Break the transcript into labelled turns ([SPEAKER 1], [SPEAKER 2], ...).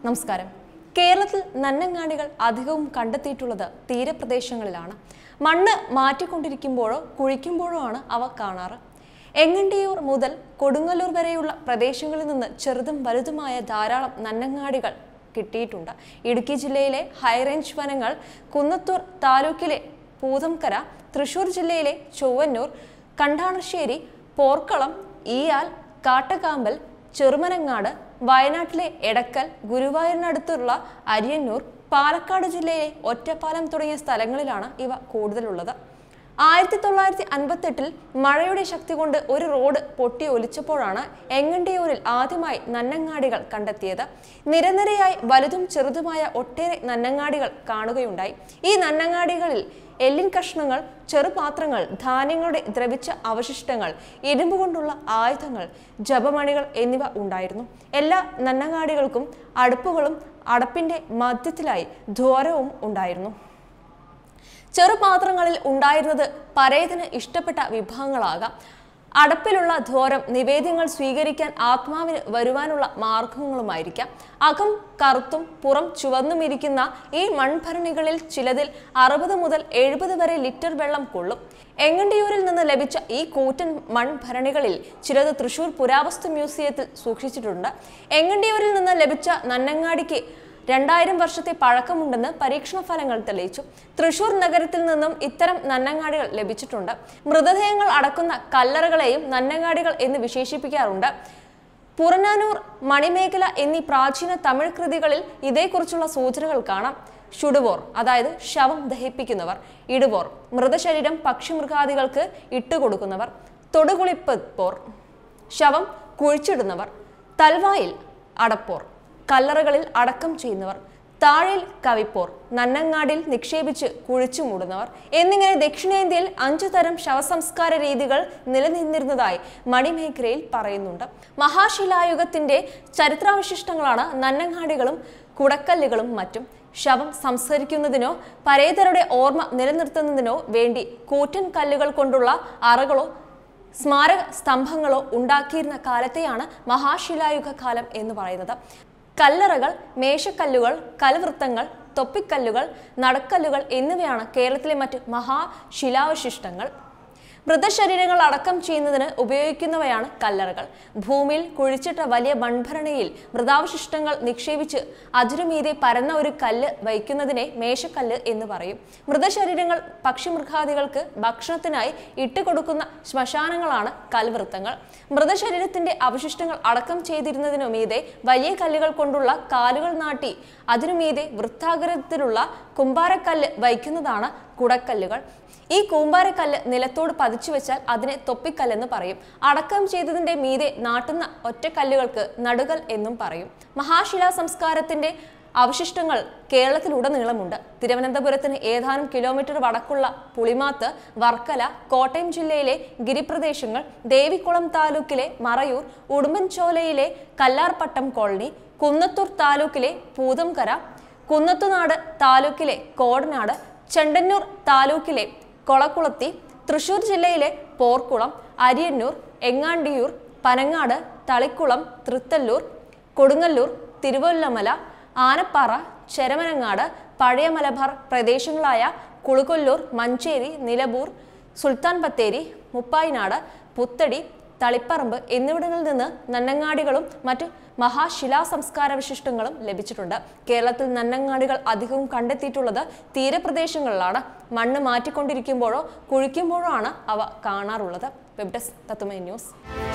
[SPEAKER 1] നമസ്കാരം. കേരളത്തിൽ നന്നങ്ങാടികൾ അധികവും കണ്ടെത്തിയിട്ടുള്ളത് തീരപ്രദേശങ്ങളിലാണ്. മണ്ണ് മാറ്റിക്കൊണ്ടിരിക്കുമ്പോഴോ കുഴിക്കുമ്പോഴോ ആണ് അവ കാണാറ്. എങ്ങണ്ടിയൂർ മുതൽ കൊടുങ്ങല്ലൂർ വരെയുള്ള പ്രദേശങ്ങളിൽ നിന്ന് ചെറുതും വലുതുമായ ധാരാളം നന്നങ്ങാടികൾ കിട്ടിയിട്ടുണ്ട്. ഇടുക്കി ജില്ലയിലെ ഹൈറേഞ്ച് വനങ്ങൾ, കുന്നത്തൂർ താലൂക്കിലെ പൂതംകര, തൃശൂർ ജില്ലയിലെ ചൊവ്വന്നൂർ, കണ്ടാണശ്ശേരി, പോർക്കളം, ഈയാൽ, കാട്ടകാമ്പൽ, ചെറുമനങ്ങാട്, വയനാട്ടിലെ എടക്കൽ, ഗുരുവായൂരിനടുത്തുള്ള അരിയന്നൂർ, പാലക്കാട് ജില്ലയിലെ ഒറ്റപ്പാലം തുടങ്ങിയ സ്ഥലങ്ങളിലാണ് ഇവ കൂടുതലുള്ളത്. 1958 മഴയുടെ ശക്തി കൊണ്ട് ഒരു റോഡ് പൊട്ടി ഒലിച്ചപ്പോഴാണ് എങ്ങണ്ടിയൂരിൽ ആദ്യമായി നന്നങ്ങാടികൾ കണ്ടെത്തിയത്. നിരനിരയായി വലുതും ചെറുതുമായ ഒട്ടേറെ നന്നങ്ങാടികൾ കാണുകയുണ്ടായി. ഈ നന്നങ്ങാടികളിൽ എല്ലിൻ കഷ്ണങ്ങൾ, ചെറുപാത്രങ്ങൾ, ധാന്യങ്ങളുടെ ദ്രവിച്ച അവശിഷ്ടങ്ങൾ, ഇരുമ്പ് കൊണ്ടുള്ള ആയുധങ്ങൾ, ജപമണികൾ എന്നിവ ഉണ്ടായിരുന്നു. എല്ലാ നന്നങ്ങാടികൾക്കും അടുപ്പുകളും അടപ്പിന്റെ മധ്യത്തിലായി ദ്വാരവും ഉണ്ടായിരുന്നു. ചെറുപാത്രങ്ങളിൽ ഉണ്ടായിരുന്നത് പരേതന് ഇഷ്ടപ്പെട്ട വിഭവങ്ങളാകാം. അടപ്പിലുള്ള ദ്വാരം നിവേദ്യങ്ങൾ സ്വീകരിക്കാൻ ആത്മാവിന് വരുവാനുള്ള മാർഗങ്ങളുമായിരിക്കാം. അകം കറുത്തും പുറം ചുവന്നുമിരിക്കുന്ന ഈ മൺഭരണികളിൽ ചിലതിൽ 60 മുതൽ 70 വരെ ലിറ്റർ വെള്ളം കൊള്ളും. എങ്ങണ്ടിയൂരിൽ നിന്ന് ലഭിച്ച ഈ കൂറ്റൻ മൺഭരണികളിൽ ചിലത് തൃശൂർ പുരാവസ്തു മ്യൂസിയത്തിൽ സൂക്ഷിച്ചിട്ടുണ്ട്. എങ്ങണ്ടിയൂരിൽ നിന്ന് ലഭിച്ച നന്നങ്ങാടിക്ക് 2000 വർഷത്തെ പഴക്കമുണ്ടെന്ന് പരീക്ഷണ ഫലങ്ങൾ തെളിയിച്ചു. തൃശൂർ നഗരത്തിൽ നിന്നും ഇത്തരം നന്നങ്ങാടികൾ ലഭിച്ചിട്ടുണ്ട്. മൃതദേഹങ്ങൾ അടക്കുന്ന കല്ലറകളെയും നന്നങ്ങാടികൾ എന്ന് വിശേഷിപ്പിക്കാറുണ്ട്. പുറനാനൂർ, മണിമേഖല എന്നീ പ്രാചീന തമിഴ് കൃതികളിൽ ഇതേക്കുറിച്ചുള്ള സൂചനകൾ കാണാം. ഷുടുവോർ, അതായത് ശവം ദഹിപ്പിക്കുന്നവർ. ഇടുവോർ, മൃതശരീരം പക്ഷിമൃഗാദികൾക്ക് ഇട്ടുകൊടുക്കുന്നവർ. തൊടുകുളിപ്പോർ, ശവം കുഴിച്ചിടുന്നവർ. തൽവായിൽ അടപ്പോർ, കല്ലറകളിൽ അടക്കം ചെയ്യുന്നവർ. താഴയിൽ കവിപ്പോർ, നന്നങ്ങാടിൽ നിക്ഷേപിച്ച് കുഴിച്ചു മൂടുന്നവർ. എന്നിങ്ങനെ ദക്ഷിണേന്ത്യയിൽ 5 തരം ശവസംസ്കാര രീതികൾ നിലനിന്നിരുന്നതായി മണിമേഖലയിൽ പറയുന്നുണ്ട്. മഹാശിലായുഗത്തിന്റെ ചരിത്രാവശിഷ്ടങ്ങളാണ് നന്നങ്ങാടികളും കുടക്കല്ലുകളും മറ്റും. ശവം സംസ്കരിക്കുന്നതിനോ പരേതരുടെ ഓർമ്മ നിലനിർത്തുന്നതിനോ വേണ്ടി കൂറ്റൻ കല്ലുകൾ കൊണ്ടുള്ള അറകളോ സ്മാരക സ്തംഭങ്ങളോ ഉണ്ടാക്കിയിരുന്ന കാലത്തെയാണ് മഹാശിലായുഗ കാലം എന്ന് പറയുന്നത്. കല്ലറകൾ, മേശക്കല്ലുകൾ, കൽവൃത്തങ്ങൾ, തൊപ്പിക്കല്ലുകൾ, നടക്കല്ലുകൾ എന്നിവയാണ് കേരളത്തിലെ മറ്റ് മഹാശിലാവശിഷ്ടങ്ങൾ. മൃതശരീരങ്ങൾ അടക്കം ചെയ്യുന്നതിന് ഉപയോഗിക്കുന്നവയാണ് കല്ലറകൾ. ഭൂമിയിൽ കുഴിച്ചിട്ട വലിയ മൺഭരണിയിൽ മൃതാവശിഷ്ടങ്ങൾ നിക്ഷേപിച്ച് അതിരുമീതെ പരന്ന ഒരു കല്ല് വയ്ക്കുന്നതിനെ മേശക്കല്ല് എന്ന് പറയും. മൃതശരീരങ്ങൾ പക്ഷിമൃഗാദികൾക്ക് ഭക്ഷണത്തിനായി ഇട്ടുകൊടുക്കുന്ന ശ്മശാനങ്ങളാണ് കൽവൃത്തങ്ങൾ. മൃതശരീരത്തിന്റെ അവശിഷ്ടങ്ങൾ അടക്കം ചെയ്തിരുന്നതിനു മീതെ വലിയ കല്ലുകൾ കൊണ്ടുള്ള കാലുകൾ നാട്ടി അതിനുമീതെ വൃത്താകൃതിയിലുള്ള കുമ്പാരക്കല്ല് വയ്ക്കുന്നതാണ് കുടക്കല്ലുകൾ. ഈ കൂമ്പാരക്കല്ല് നിലത്തോട് പതിച്ചു വെച്ചാൽ അതിനെ തൊപ്പിക്കല്ലെന്ന് പറയും. അടക്കം ചെയ്തതിന്റെ മീതെ നാട്ടുന്ന ഒറ്റക്കല്ലുകൾക്ക് നടുകൽ എന്നും പറയും. മഹാശിലാ സംസ്കാരത്തിന്റെ അവശിഷ്ടങ്ങൾ കേരളത്തിലുടനീളമുണ്ട്. തിരുവനന്തപുരത്തിന് ഏതാനും കിലോമീറ്റർ വടക്കുള്ള പുളിമാത്ത്, വർക്കല, കോട്ടയം ജില്ലയിലെ ഗിരിപ്രദേശങ്ങൾ, ദേവികുളം താലൂക്കിലെ മറയൂർ, ഉടുമ്പൻചോലയിലെ കല്ലാർപട്ടം കോളനി, കുന്നത്തൂർ താലൂക്കിലെ പൂതംകര, കുന്നത്തുനാട് താലൂക്കിലെ കോടനാട്, ചെണ്ടന്നൂർ താലൂക്കിലെ കൊളക്കുളത്തി, തൃശൂർ ജില്ലയിലെ പോർക്കുളം, അരിയന്നൂർ, എങ്ങാണ്ടിയൂർ, പനങ്ങാട്, തളിക്കുളം, തൃത്തല്ലൂർ, കൊടുങ്ങല്ലൂർ, തിരുവല്ലമല, ആനപ്പാറ, ചെരമനങ്ങാട്, പഴയ മലബാർ പ്രദേശങ്ങളായ കുളുകൊല്ലൂർ, മഞ്ചേരി, നിലമ്പൂർ, സുൽത്താൻ ബത്തേരി, മുപ്പായിനാട്, പുത്തടി, തളിപ്പറമ്പ് എന്നിവിടങ്ങളിൽ നിന്ന് നന്നങ്ങാടികളും മറ്റ് മഹാശിലാ സംസ്കാരവശിഷ്ടങ്ങളും ലഭിച്ചിട്ടുണ്ട്. കേരളത്തിൽ നന്നങ്ങാടികൾ അധികവും കണ്ടെത്തിയിട്ടുള്ളത് തീരപ്രദേശങ്ങളിലാണ്. മണ്ണ് മാറ്റിക്കൊണ്ടിരിക്കുമ്പോഴോ കുഴിക്കുമ്പോഴോ ആണ് അവ കാണാറുള്ളത്. Web desk Tatwamayi news.